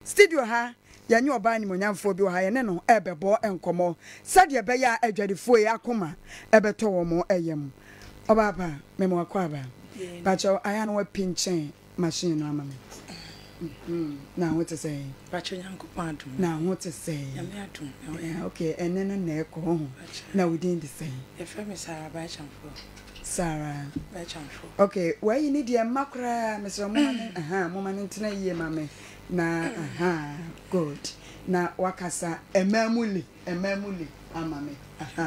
studio ha ya nyi oba ni monyamfo bi ha ye ne no ebebo enkomo sade be ya adwadefo ye akoma ebeto wo mo eyem oba ba me mo akwa ba bacho aya no wa pinchen machine no amame na what to say bacho nyankopon adum na what to say yame adum okay and then na eko ho na we didn't say e fa me Sarah ba Acheamfour Sarah ba Acheamfour okay where you need your makra Mr. Mama mama ntina ye mame na good na wakasa emamuli amame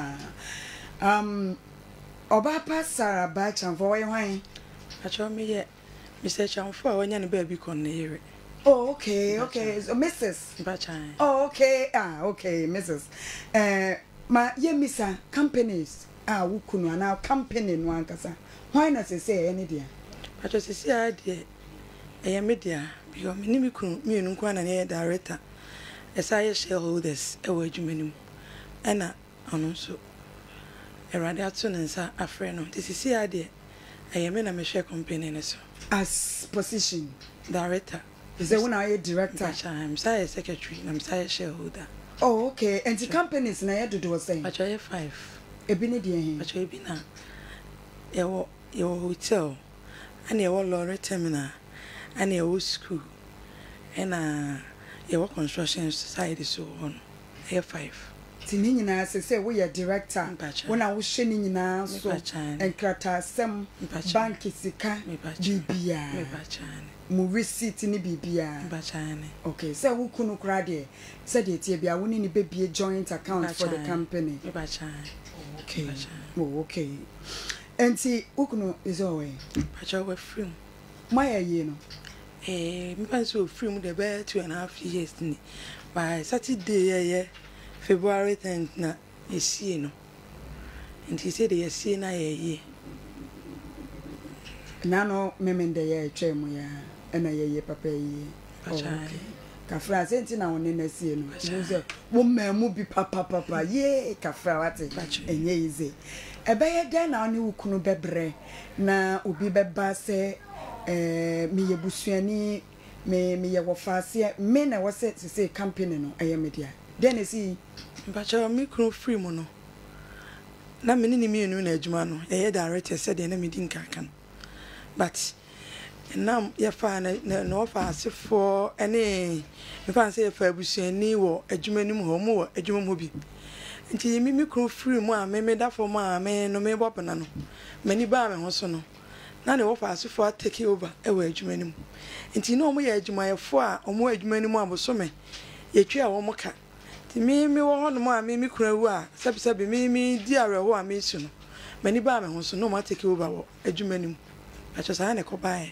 oba pa Sarah ba Acheamfour we hwan bacho me ye Mr. Acheamfour wonya ne ba bi kon na yere. Oh, okay, so Mrs. Bachan. Oh, okay, okay, Mrs. Ma ye misa companies wukunu na company no ankasa. Why not say any dia? Bacho sisi ade e media because me ni mikunu me enu kwa na ne director. Esa shareholders e wa adwumanim. Ena ono so erade ato ne nsa afre no. Sisi ade e me na me share company ne so. As position director. Is there one I director? I'm sorry, secretary. I'm sorry, shareholder. Oh, okay. And the companies na you do saying. But I have 5. Ebini dia. But I be na. Your hotel, and your lorry terminal, and your school, and your construction society so on. I have 5. Tini nyina say we are director. When I was shining nyina so and krata sem bank sika bibia. Me bachan. Mu receipt ni bibia bachane okay so who kunu kra de said it bia woni ni be joint account for the company bachane okay oh okay and see ukunu is away bacha we free my ye no me pan so free mu the be 2.5 years ni by Saturday February 10th na esi no and he said esi na ye nano memende ye twemu ya ena ye papa yi okay kafra senti na woni na sie no muze wo mamu bi papa ye kafra wate enye ize ebeye den na oni wukunu bebre na obi beba se me yebusuani me ye wofase me na wo se company no eye media den esi bacha me kunu free mu no na me ni mi enu na adwuma no ye director said na me din kankan but now ya fa na office for any me fa say fa abusuani wo adwumanim ho mo wo adwuma mo bi nti mi kru free mu a me da for mu a me no me bopena no mani ba me ho so no na ne office for take over e wo adwumanim nti no mo ya adwumayefo a omo adwumanim aboso me yetwi a wo mo ka nti mi wo ho no mu a me kru awu a sabi mi di areho a me su no mani ba me ho so no mo take over wo adwumanim achosa na kobae.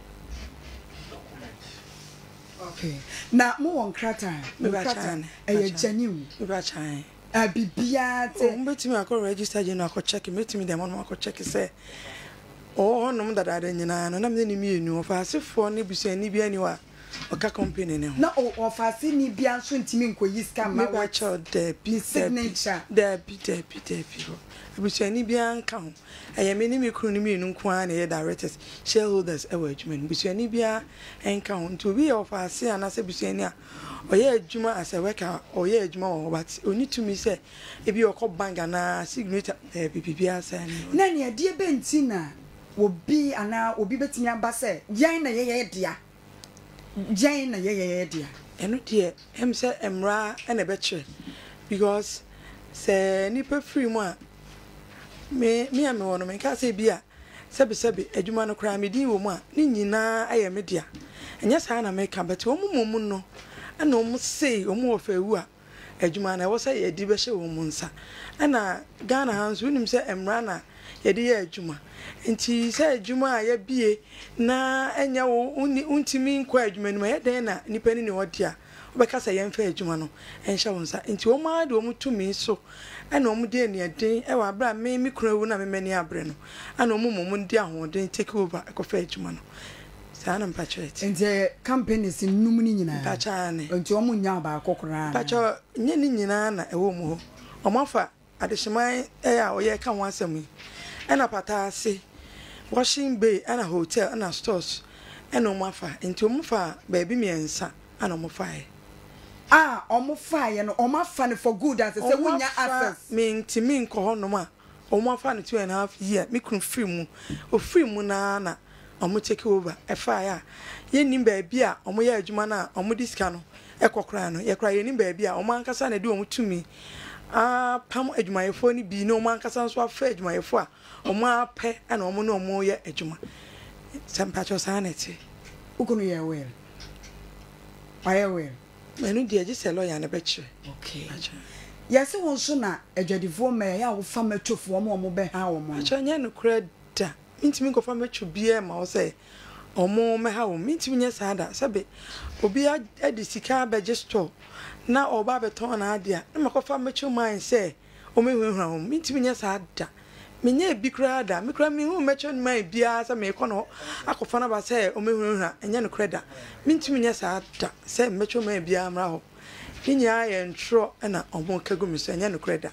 Okay. Na mo won krata. Me krata. E genuine. Me ba chan. Bibia te. O mbetimi akọ register je no akọ check metimi dem no akọ check say. O no mdada nyina no na me ni mienu ofasefo ne busuani bia ni wa oka company ne ho. Na ofase ni bia so ntimi nkoyi scam ma wa cho de signature. De busuani bia nka ho ayame ni mikru ni mienu nko a na ye directors shareholders e wa adwuma busuani bia enka ho nto bi ofase ana se busuani a oye adwuma as a worker oye adwuma wo but oni to me say e bi okọ banga na signature bibia say na ne ade be ntina obi ana obi betimi aba say yan na ye dia Jane na ye dia eno die em say emra na be kire because say nipa free mu a me wono me ka say bia sebi adwuma no kra me din wo mu a ni nyina aye me dia enya sa na me ka but wo mu no ana wo say wo mu ofa ewu a adwuma na wo say ye di be hye wo mu nsa ana Ghana hands wonim say emra na ye di ye adwuma nti say adwuma a ye bie na enya wo untimi nkwa adwuma ni ma ye den na nipa ni wo dia obeka say ye mfa adwuma no enhya wo nsa nti wo ma de wo mutumi so ana omu de ne den e wa bra me kurawu na me mani abre no ana omu ndi ahoden take over ekofa adwuma no sa na mpachret nti companies num ni nyina pacha ne nti omu nya ba akokora pacha nye ni nyina na ewo mu ho omafa adehyeman a oye ka ho asem ana patase washing bay ana hotel ana stores ana omafa nti omufa ba bi miensa and omo fire. Ah, omo fire no omo fan for good as say wunya access. Me ntimi nko ho no ma. Omo fa no 2.5 year me kun free mu. O free mu na omo take over. E fire. Ye nim ba bia omo ye adwuma na omo disika no ekokra no. Ye kra ye nim ba bia omo ankasa na de omo tumi. Ah, pam adwumayefo ni bi no omo ankasa nso afa adwumayefo a omo apɛ ana omo no omo ye adwuma. Sempacho sanity. Ukunu ye well. Why well? Menu dia just a lawyer na betche. Okay. Yes, won so na adwadifo ma ya wo fa matwofo mo be ha wo mo. Acha nya no kreda. Mintimi ko fa matwo bia ma wo say omo me ha wo. Mintimi nya sada sabe obi adi sika beje store na oba beton na ade a na makofa matwo man say o me hwehwa wo. Mintimi nya sada. Menye bi krada, me kra me hu matwo man bia sa me ko no akofa na ba say o me hwehwa enya no kreda. Mintimi nya sada say matwo man bia amra ho. Kinya ye ntro na omo kagumi so enya no kreda.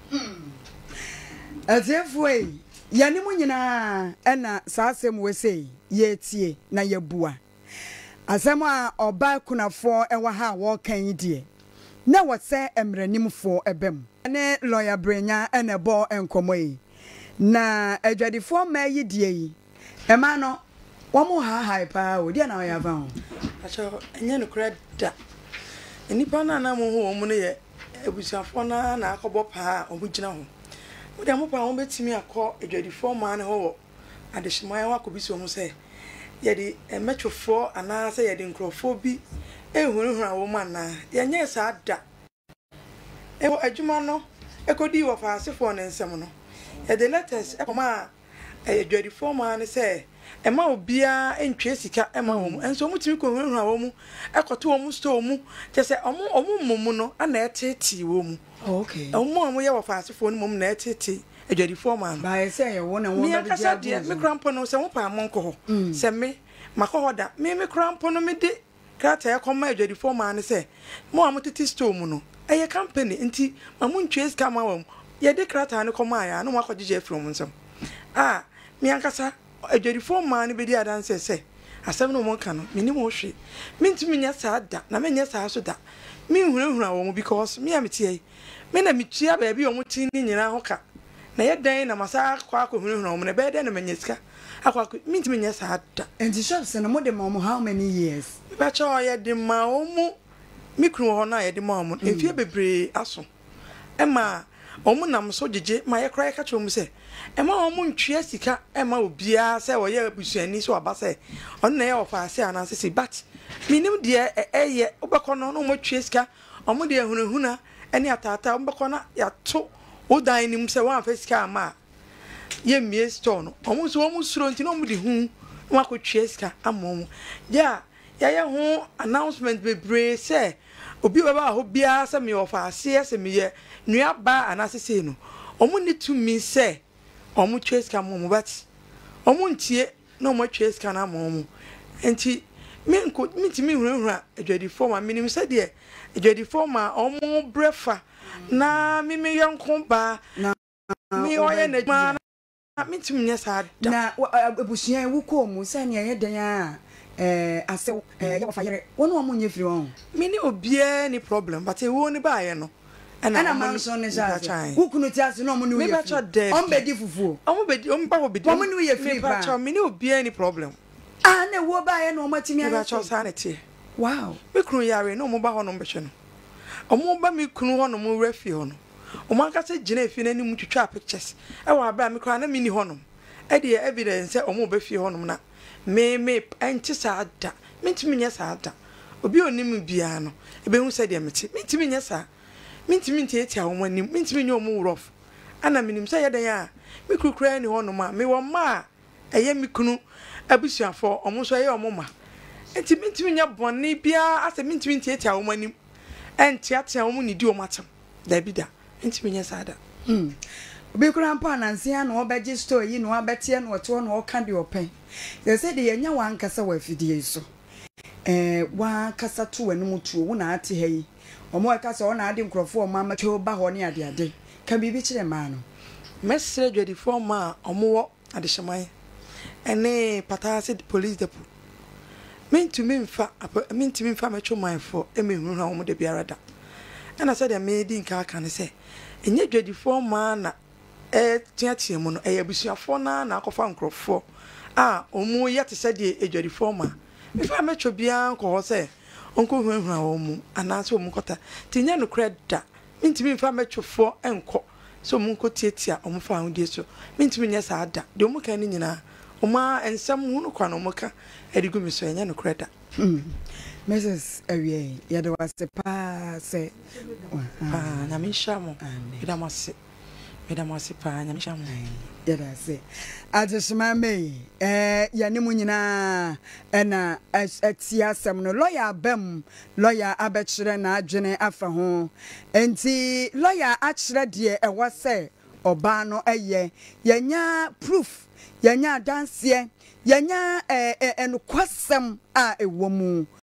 Azefwe yani mu nyina na saasem we sei ye tie na ye bua. Asem a oba kunafo ewa ha wo kan die. Na wo se emranimfo ebem. Ne lawyer Brenya na bo enkomo yi. Na adwadifo ma yi die yi. E ma no wo mu ha pa o dia na ya va ho. Acha enya no kreda. Nipa na mo ho omo ne ye ebusuafo na akobo pa omo gina ho. Wo de mo pa ho betimi akọ adwadifo ma ne ho adehyeman wa kobi so mo se ye de emetwofo ana se ye de nkrofo bi ehunhun awo ma na ye nye sa da e adwuma no ekodi wo fa asefo ne nsem no ye de letters ekoma adwadifo ma ne se ema obia entwe sika ema wo mu enso mutimi ko hunhun awo mu ekoto wo mu store mu je se omo mumu no ana eteti wo mu. Okay. Omo ye wo fa asefo no mum na eteti adwadifo ma no ba se ye wo na wo na bi dia me krampo no se wo pa monko ho se me makohoda me krampo no me de krata ya koma adwadifo ma ne se mo amotiti store mu no eye company nti mamuntwe ska ma wo ye de krata ne koma ya no makogije from nsem ah me ankasa adwadifo ma ne be di adanse se asem no mo kan no me ni mo hwe mintimi nya sa da na me nya sa so da me hunahuna wo because me ametie me na metua ba bi o mutin ni nyina ho ka na ye dan na masa kwa hunahuna wo na be dan na manyesika akwa mintimi nya sa da and the shops na mo de mo how many years ba cha ye de ma o mu mikru ho na ye de ma o mu efie bebre aso e ma omu nam so jeje ma ye kra ye ka cho mu se e ma omu ntwea sika e ma obia se wo ye abusuani so aba se on na ye ofa ase ana se but minim de eye obekọ no mo twea sika omu de ehunahuna ene atata obekọ na ya to odan nim se wan fa sika ama ye mie store no omu so omu suro nti no omu de hu wa ko twea sika amomu ya ye ho announcement bebre se obi baba ho bia se me ofa ase se me ye nua ba anasese no omu ni to me se omu twesika momu but omu ntie na omu twesika na momu enti mitimi hunhura adwadifo ma minim se de adwadifo ma omu brefa na mimi yanko ba mi oye na ma mitimi nya sa da na abusuan wu ko mu se ne ye dan a ase ye fa yere wono omu nye firi won mini obia ni problem but e wo ni ba ye no ana manso ne ja wukunu ti ase no omu ni we free on bedi fufuo omu bedi omu ba obedi omu ni we free ba cha mini obia ni problem na wo ba ye no omu timi ya cha sanity wow me kunu yare no omu ba ho no mbehwe no omu ba me kunu ho no mu refi ho no omu akase gina efi na ni mu twitwa pictures e wa bra me kra na mini ho no e de evidence omu ba fi ho no na me anti sa da mintimi nya sa da obi onim bia no ebe hu se de meti mintimi nya sa mintimi ntie a wo anim mintimi nya omu rough ana minim se yedan a me kurukura ni ho no ma me wo ma eye me kunu abusuafo omu so ye omu ma enti mintimi nya bonni bia ase mintimi ntie a wo anim enti ate a wo ni di o matam da bi da mintimi nya sa da obi kura mpa nansia na obeje store yi na obetie na oto na oka de open they say de yenya wan kasa wa fidie so wa kasa to wanum tuo wo na ate ha yi omo kasa ona ade nkrofo o mama twa ba ho ne ade ka bibi kire ma no mesre dwadifo ma omo wo adehyeman ene patase police depot to me mfa metro mine for emehunu na omo de biara da and I said I made in car can say enye dwadifo ma na tiatie mu no abusuafo na akofa nkrofo omu yete said dwadifo ma mfa metro bia nko say onko hwehwa omu anaso omu kota tinya no kreda mintimi mfa metwofo enko so omu nko tietia omu fa ahudie so mintimi nya sa ada de omu kan ni nyina oma ensam hunu kwa no muka edigumi so enya no kreda Mrs. Awie yade wase pa se na mishamo medamase pa na mishamo yada se adishima me yane mu nyina na atiasem no lawyer bam lawyer abechire na adwene afa ho enti lawyer achire de wase oba no yenya proof yenya danse yenya enokwasem a ewomu